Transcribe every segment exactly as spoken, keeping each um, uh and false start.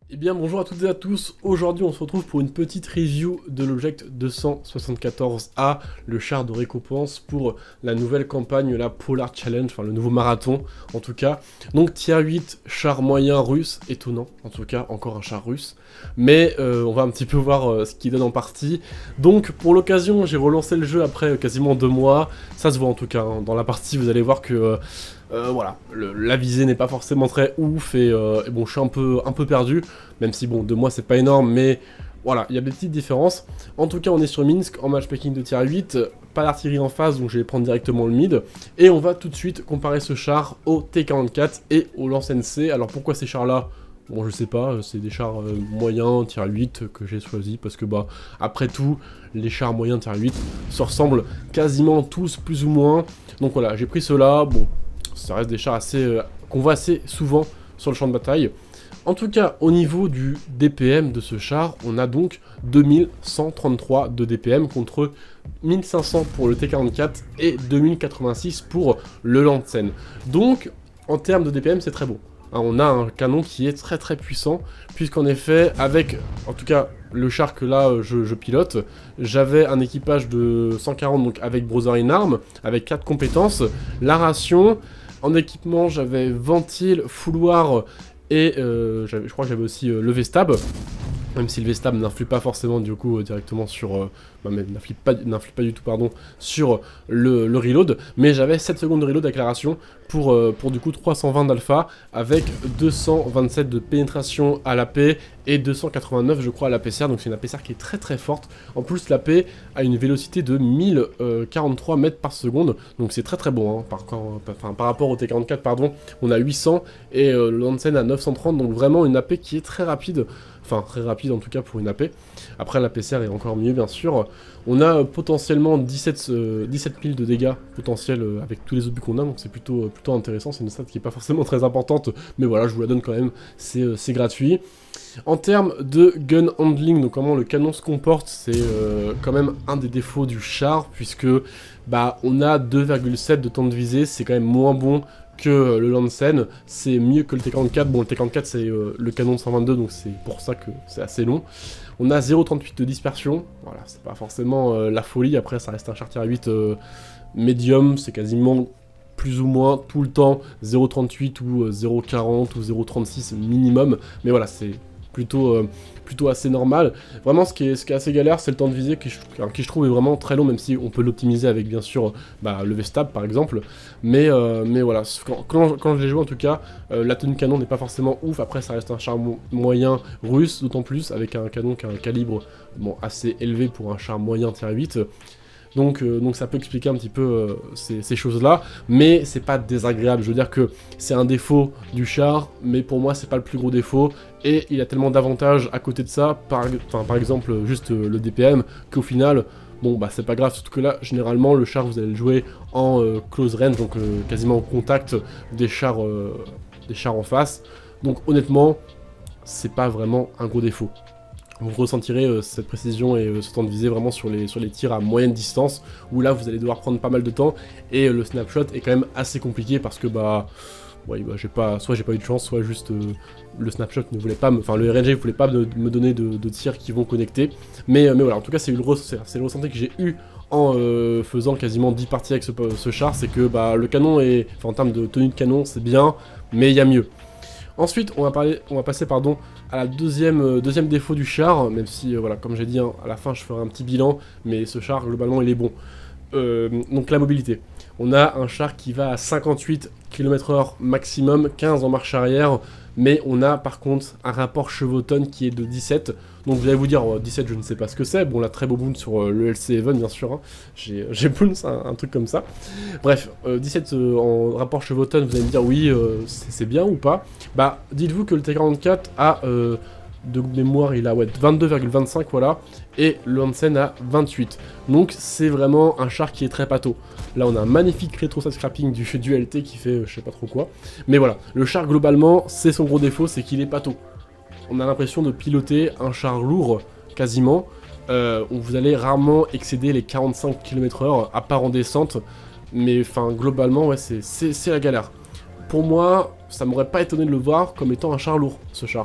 Eh bien bonjour à toutes et à tous, aujourd'hui on se retrouve pour une petite review de l'Object deux cent soixante-quatorze A, le char de récompense pour la nouvelle campagne, la Polar Challenge, enfin le nouveau marathon en tout cas. Donc tier huit, char moyen russe, étonnant en tout cas, encore un char russe. Mais euh, on va un petit peu voir euh, ce qu'il donne en partie. Donc pour l'occasion j'ai relancé le jeu après euh, quasiment deux mois, ça se voit en tout cas, hein. Dans la partie vous allez voir que... Euh, Euh, voilà, le, la visée n'est pas forcément très ouf et, euh, et bon, je suis un peu, un peu perdu, même si bon, deux mois c'est pas énorme, mais voilà, il y a des petites différences. En tout cas, on est sur Minsk, en matchmaking de tier huit, pas d'artillerie en face, donc je vais prendre directement le mid, et on va tout de suite comparer ce char au T quarante-quatre et au Lance N C. Alors pourquoi ces chars-là? Bon, je sais pas, c'est des chars euh, moyens, tier huit, que j'ai choisi, parce que bah, après tout, les chars moyens tier huit se ressemblent quasiment tous, plus ou moins. Donc voilà, j'ai pris ceux-là, bon, ça reste des chars assez euh, qu'on voit assez souvent sur le champ de bataille. En tout cas, au niveau du D P M de ce char, on a donc deux mille cent trente-trois de D P M contre mille cinq cents pour le T quarante-quatre et deux mille quatre-vingt-six pour le Lansen. Donc, en termes de D P M, c'est très bon. Hein, on a un canon qui est très très puissant, puisqu'en effet, avec, en tout cas, le char que là je, je pilote, j'avais un équipage de cent quarante, donc avec Brother in Arms, avec quatre compétences, la ration. En équipement, j'avais ventile, fouloir et euh, je crois que j'avais aussi euh, le V-Stab. Même si le V-Stab n'influe pas forcément du coup euh, directement sur... Euh, bah, n'influe pas, pas du tout pardon, sur le, le reload. Mais j'avais sept secondes de reload d'accélération pour, euh, pour du coup trois cent vingt d'alpha avec deux cent vingt-sept de pénétration à l'A P et deux cent quatre-vingt-neuf je crois à l'A P C R. Donc c'est une A P C R qui est très très forte. En plus l'A P a une vélocité de mille quarante-trois mètres par seconde. Donc c'est très très bon. Hein. Par, par, par rapport au T quarante-quatre pardon, on a huit cents et euh, le Lansen à neuf cent trente. Donc vraiment une A P qui est très rapide. Enfin, très rapide en tout cas pour une A P. Après, l'A P C R est encore mieux, bien sûr. On a euh, potentiellement dix-sept mille de dégâts potentiels euh, avec tous les obus qu'on a, donc c'est plutôt, euh, plutôt intéressant. C'est une stat qui n'est pas forcément très importante, mais voilà, je vous la donne quand même, c'est euh, gratuit. En termes de gun handling, donc comment le canon se comporte, c'est euh, quand même un des défauts du char, puisque bah, on a deux virgule sept de temps de visée, c'est quand même moins bon que le Lansen, c'est mieux que le T quarante-quatre. Bon, le T quarante-quatre c'est euh, le canon de cent vingt-deux, donc c'est pour ça que c'est assez long. On a zéro virgule trente-huit de dispersion, voilà, c'est pas forcément euh, la folie. Après, ça reste un char tier huit euh, médium, c'est quasiment plus ou moins tout le temps zéro virgule trente-huit ou euh, zéro virgule quarante ou zéro virgule trente-six minimum, mais voilà, c'est plutôt, euh, plutôt assez normal. Vraiment, ce qui est, ce qui est assez galère, c'est le temps de visée qui, qui je trouve est vraiment très long, même si on peut l'optimiser avec bien sûr bah, le V-Stab par exemple. Mais, euh, mais voilà, quand, quand, quand je l'ai joué en tout cas, euh, la tenue canon n'est pas forcément ouf. Après, ça reste un char mo moyen russe, d'autant plus avec un canon qui a un calibre bon, assez élevé pour un char moyen tier huit. Donc, euh, donc ça peut expliquer un petit peu euh, ces, ces choses-là, mais c'est pas désagréable. Je veux dire que c'est un défaut du char, mais pour moi c'est pas le plus gros défaut, et il a tellement d'avantages à côté de ça, par, par exemple juste euh, le D P M, qu'au final, bon bah c'est pas grave, surtout que là, généralement, le char vous allez le jouer en euh, close range, donc euh, quasiment au contact des chars, euh, des chars en face, donc honnêtement, c'est pas vraiment un gros défaut. Vous ressentirez euh, cette précision et euh, ce temps de visée vraiment sur les, sur les tirs à moyenne distance, où là vous allez devoir prendre pas mal de temps, et euh, le snapshot est quand même assez compliqué parce que bah, ouais, bah j'ai pas, soit j'ai pas eu de chance, soit juste euh, le snapshot ne voulait pas, me, enfin le R N G ne voulait pas me, me donner de, de tirs qui vont connecter, mais, euh, mais voilà, en tout cas c'est le, le ressenti que j'ai eu en euh, faisant quasiment dix parties avec ce, ce char, c'est que bah, le canon est, enfin en termes de tenue de canon c'est bien, mais il y a mieux. Ensuite, on va, parler, on va passer pardon, à la deuxième, euh, deuxième défaut du char, même si, euh, voilà, comme j'ai dit, hein, à la fin je ferai un petit bilan, mais ce char, globalement, il est bon. Euh, donc la mobilité. On a un char qui va à cinquante-huit kilomètres heure maximum, quinze en marche arrière, mais on a par contre un rapport chevaux-tonnes qui est de dix-sept. Donc vous allez vous dire, oh, dix-sept je ne sais pas ce que c'est, bon là très beau boon sur euh, le L C Even bien sûr, hein. J'ai boon un, un truc comme ça. Bref, euh, dix-sept euh, en rapport chevaux-tonnes, vous allez me dire oui, euh, c'est bien ou pas. Bah dites-vous que le T quarante-quatre a... Euh, de mémoire il a ouais, vingt-deux virgule vingt-cinq voilà, et le Lansen a vingt-huit. Donc c'est vraiment un char qui est très pâteau. Là on a un magnifique rétro-side scrapping du, du L T qui fait euh, je sais pas trop quoi. Mais voilà, le char globalement, c'est son gros défaut, c'est qu'il est pâteau. On a l'impression de piloter un char lourd, quasiment, euh, où vous allez rarement excéder les quarante-cinq kilomètres heure, à part en descente. Mais enfin globalement, ouais, c'est la galère. Pour moi, ça m'aurait pas étonné de le voir comme étant un char lourd, ce char.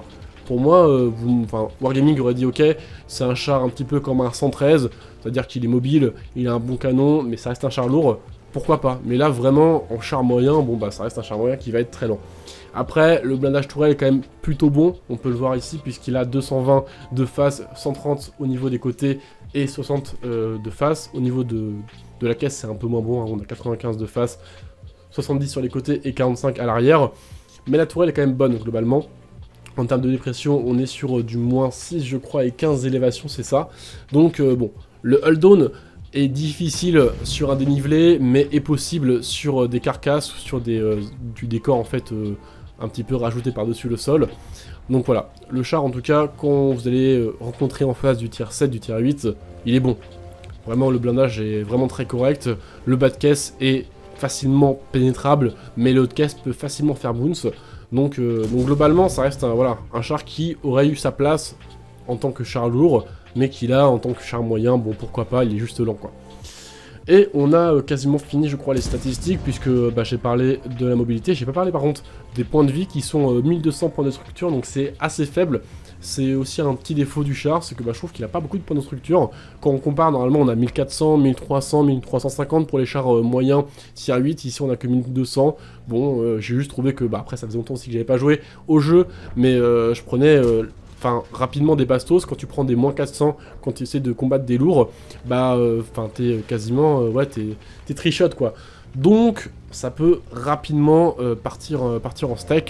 Pour moi, euh, vous, enfin, Wargaming aurait dit ok, c'est un char un petit peu comme un cent treize, c'est-à-dire qu'il est mobile, il a un bon canon, mais ça reste un char lourd, pourquoi pas. Mais là, vraiment, en char moyen, bon bah ça reste un char moyen qui va être très lent. Après, le blindage tourelle est quand même plutôt bon, on peut le voir ici, puisqu'il a deux cent vingt de face, cent trente au niveau des côtés et soixante euh, de face. Au niveau de, de la caisse, c'est un peu moins bon, hein. On a quatre-vingt-quinze de face, soixante-dix sur les côtés et quarante-cinq à l'arrière. Mais la tourelle est quand même bonne, globalement. En termes de dépression, on est sur euh, du moins six, je crois, et quinze d'élévation, c'est ça. Donc, euh, bon, le hull down est difficile sur un dénivelé, mais est possible sur euh, des carcasses ou sur des, euh, du décor, en fait... Euh, un petit peu rajouté par-dessus le sol. Donc voilà, le char en tout cas, quand vous allez rencontrer en face du tier sept, du tier huit, il est bon. Vraiment, le blindage est vraiment très correct. Le bas de caisse est facilement pénétrable, mais le haut de caisse peut facilement faire bounce. Donc, euh, donc globalement, ça reste un, voilà, un char qui aurait eu sa place en tant que char lourd, mais qui là, en tant que char moyen, bon pourquoi pas, il est juste lent quoi. Et on a euh, quasiment fini, je crois, les statistiques, puisque bah, j'ai parlé de la mobilité. J'ai pas parlé, par contre, des points de vie qui sont euh, mille deux cents points de structure, donc c'est assez faible. C'est aussi un petit défaut du char, c'est que bah, je trouve qu'il a pas beaucoup de points de structure. Quand on compare, normalement, on a mille quatre cents, mille trois cents, mille trois cent cinquante pour les chars euh, moyens tier huit. Ici, on a que mille deux cents. Bon, euh, j'ai juste trouvé que, bah, après, ça faisait longtemps aussi que j'avais pas joué au jeu, mais euh, je prenais... Euh, Enfin, rapidement des bastos, quand tu prends des moins quatre cents, quand tu essaies de combattre des lourds, bah, enfin, euh, t'es quasiment, euh, ouais, t'es trichot, quoi. Donc, ça peut rapidement euh, partir, euh, partir en steak.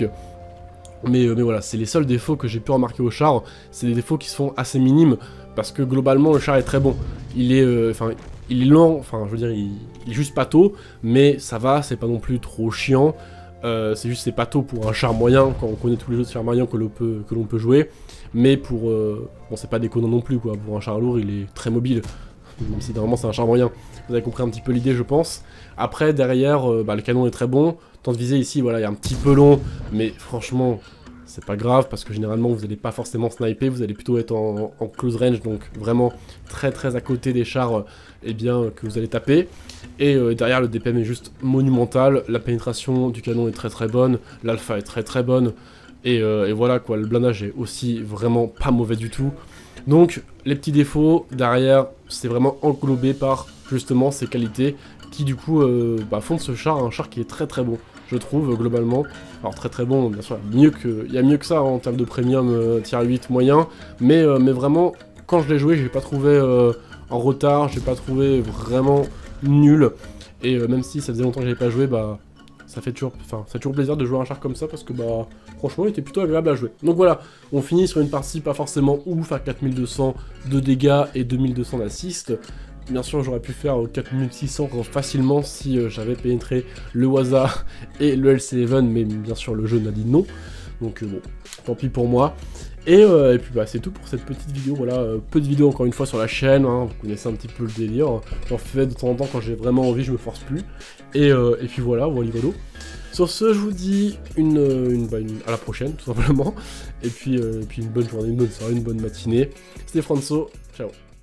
Mais, euh, mais voilà, c'est les seuls défauts que j'ai pu remarquer au char. C'est des défauts qui sont assez minimes, parce que globalement, le char est très bon. Il est, enfin, euh, il est lent, enfin, je veux dire, il, il est juste pâteau, mais ça va, c'est pas non plus trop chiant. Euh, c'est juste c'est pas tôt pour un char moyen quand on connaît tous les autres chars moyens que l'on peut, que l'on peut jouer, mais pour euh, bon c'est pas déconnant non plus quoi, pour un char lourd il est très mobile, même si normalement c'est un char moyen. Vous avez compris un petit peu l'idée je pense. Après derrière euh, bah, le canon est très bon, temps de visée ici voilà il est un petit peu long, mais franchement c'est pas grave parce que généralement vous n'allez pas forcément sniper, vous allez plutôt être en, en close range, donc vraiment très très à côté des chars euh, eh bien, que vous allez taper. Et euh, derrière le D P M est juste monumental, la pénétration du canon est très très bonne, l'alpha est très très bonne, et, euh, et voilà quoi, le blindage est aussi vraiment pas mauvais du tout. Donc les petits défauts derrière, c'est vraiment englobé par justement ces qualités qui du coup euh, bah, font de ce char un char qui est très très bon, je trouve globalement. Alors très très bon, bien sûr, mieux que, il y a mieux que ça hein, en termes de premium euh, tier huit moyen, mais, euh, mais vraiment, quand je l'ai joué, j'ai pas trouvé euh, en retard, j'ai pas trouvé vraiment nul, et euh, même si ça faisait longtemps que j'avais pas joué, bah ça fait toujours, enfin, ça fait toujours plaisir de jouer un char comme ça, parce que bah franchement il était plutôt agréable à jouer. Donc voilà, on finit sur une partie pas forcément ouf, à quatre mille deux cents de dégâts et deux mille deux cents d'assist. Bien sûr, j'aurais pu faire quatre mille six cents facilement si euh, j'avais pénétré le Waza et le L C onze, mais bien sûr, le jeu m'a dit non. Donc euh, bon, tant pis pour moi. Et, euh, et puis bah c'est tout pour cette petite vidéo, voilà, euh, peu de vidéos encore une fois sur la chaîne, hein, vous connaissez un petit peu le délire. J'en fais de temps en temps quand j'ai vraiment envie, je me force plus. Et, euh, et puis voilà, voilà, voilà. Sur ce, je vous dis une, une, bah, une, à la prochaine, tout simplement. Et puis, euh, et puis une bonne journée, une bonne soirée, une bonne matinée. C'était Franso, ciao.